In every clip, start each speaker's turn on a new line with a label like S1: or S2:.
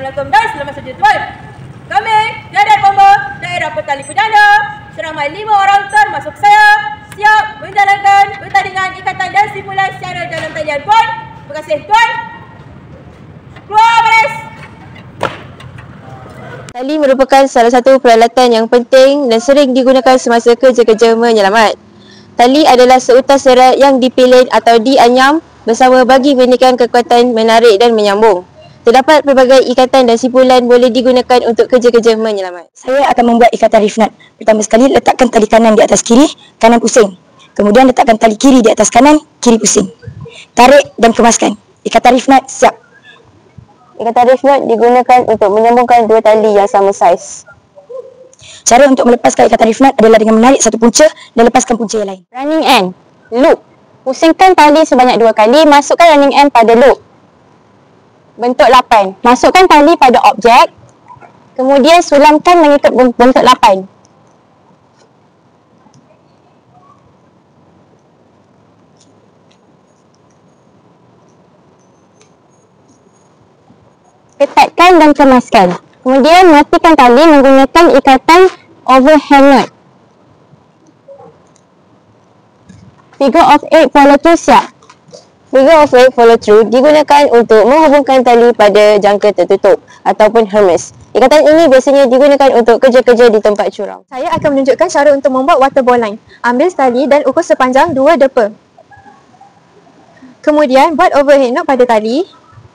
S1: Assalamualaikum dan selamat sejahtera tuan. Kami, Jadat Bomba, Daerah Petani Perdana, seramai 5 orang termasuk saya, siap menjalankan pertandingan ikatan dan simpulan secara dalam talian tuan. Terima kasih tuan. Keluar baris.
S2: Tali merupakan salah satu peralatan yang penting dan sering digunakan semasa kerja-kerja menyelamat. Tali adalah seutas serat yang dipilin atau dianyam bersama bagi memberikan kekuatan menarik dan menyambung. Terdapat pelbagai ikatan dan simpulan boleh digunakan untuk kerja-kerja menyelamat.
S3: Saya akan membuat ikatan rifnat. Pertama sekali, letakkan tali kanan di atas kiri, kanan pusing. Kemudian letakkan tali kiri di atas kanan, kiri pusing. Tarik dan kemaskan. Ikatan rifnat siap.
S2: Ikatan rifnat digunakan untuk menyambungkan dua tali yang sama saiz.
S3: Cara untuk melepaskan ikatan rifnat adalah dengan menarik satu punca dan lepaskan punca yang lain.
S2: Running end, loop. Pusingkan tali sebanyak 2 kali, masukkan running end pada loop. Bentuk lapan. Masukkan tali pada objek, kemudian sulamkan mengikut bentuk lapan. Ketatkan dan kemaskan. Kemudian matikan tali menggunakan ikatan overhand knot. Figure of 8 follow through siap. Figure of 8 follow through digunakan untuk menghubungkan tali pada jangka tertutup ataupun Hermes. Ikatan ini biasanya digunakan untuk kerja-kerja di tempat curam.
S4: Saya akan menunjukkan cara untuk membuat water ball line. Ambil tali dan ukur sepanjang 2 depa. Kemudian buat overhead knot pada tali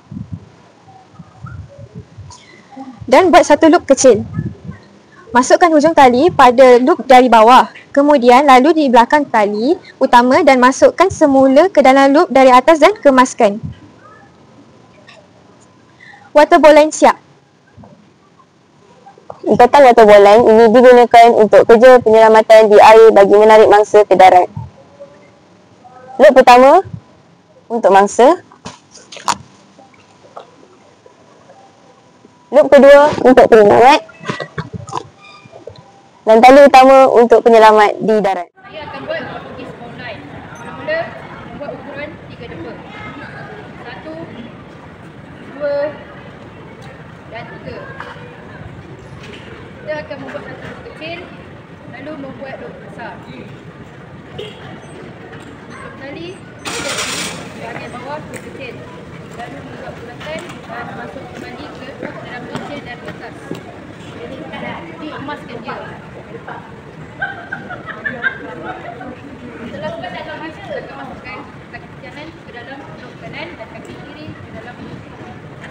S4: dan buat satu loop kecil. Masukkan hujung tali pada loop dari bawah. Kemudian lalu di belakang tali utama dan masukkan semula ke dalam loop dari atas dan kemaskan. Water ball line siap.
S2: Ikatan water ball line ini digunakan untuk kerja penyelamatan di air bagi menarik mangsa ke darat. Loop pertama untuk mangsa. Loop kedua untuk penyelamat. Dan tali utama untuk penyelamat di darat.
S1: Saya akan buat Portugese ball line. Mula-mula membuat ukuran 3 depa. 1, 2 dan 3. Kita akan membuat satu loop kecil, lalu membuat loop besar. Tutup tali, bahagian bawah loop kecil. Lalu membuat bulatan dan masuk kembali ke dalam kecil dan atas. Jadi diemaskan dia. Setelah kita dah masa, kita masukkan kaki kanan ke dalam loop kanan dan kaki kiri ke dalam loop kiri.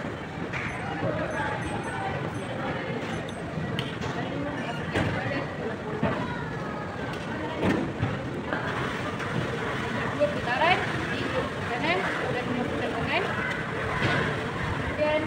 S1: Lalu masukkan kepala ke loop dua putaran di loop kanan dan masukkan tangan. Kemudian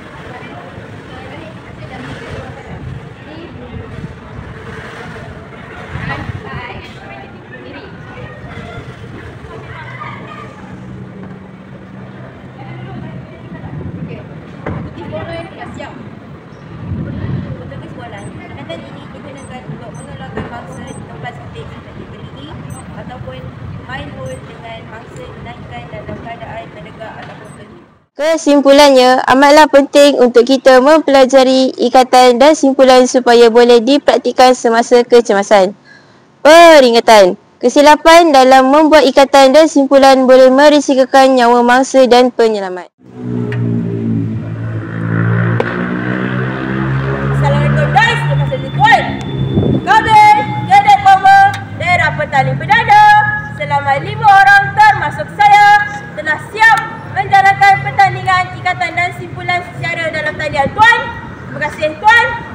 S2: Kesimpulannya, amatlah penting untuk kita mempelajari ikatan dan simpulan supaya boleh dipraktikkan semasa kecemasan. Peringatan, kesilapan dalam membuat ikatan dan simpulan boleh merisikokan nyawa mangsa dan penyelamat.
S1: Assalamualaikum dan selamat sejahtera tuan. Kami, Jadat Bomba, Daerah Petani Perdana, selama 5 orang termasuk saya telah siap menjalankan pertandingan ikatan dan simpulan secara dalam talian tuan. Terima kasih tuan.